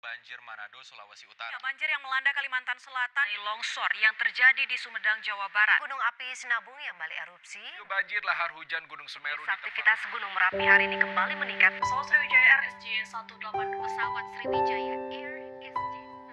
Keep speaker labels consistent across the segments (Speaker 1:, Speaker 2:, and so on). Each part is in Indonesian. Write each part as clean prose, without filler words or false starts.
Speaker 1: banjir Manado, Sulawesi Utara.
Speaker 2: Ya, banjir yang melanda Kalimantan Selatan, longsor yang terjadi di Sumedang, Jawa Barat.
Speaker 3: Gunung api Sinabung yang kembali erupsi.
Speaker 1: Banjir lahar hujan Gunung Semeru.
Speaker 3: Aktivitas Gunung Merapi hari ini kembali meningkat.
Speaker 2: Pesawat Sriwijaya Air SJ182 pesawat Sriwijaya Air SJ182.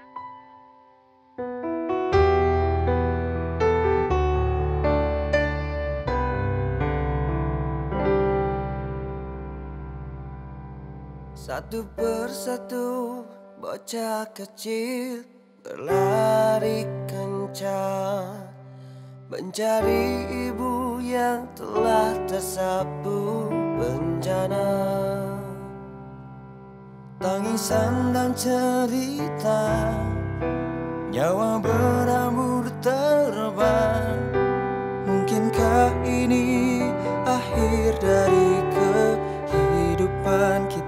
Speaker 4: Satu persatu bocah kecil berlari kencang mencari ibu yang telah tersapu bencana. Tangisan dan cerita, nyawa berhamburan terbang. Mungkinkah ini akhir dari kehidupan kita?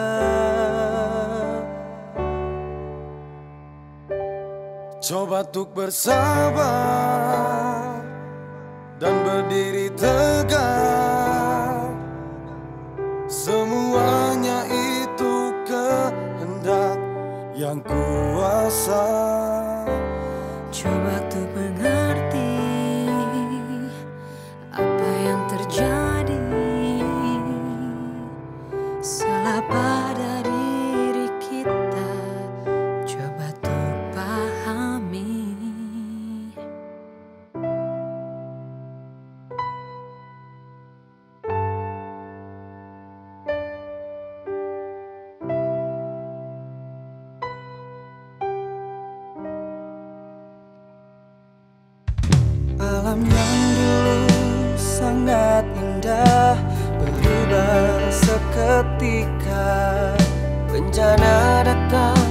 Speaker 4: Coba untuk bersabar dan berdiri tegak. Semuanya itu kehendak yang kuasa.
Speaker 5: Coba untuk mengerti apa yang terjadi. Salah pada diri kita, coba untuk pahami.
Speaker 4: Alam yang dulu sangat indah berubah seketika. Bencana datang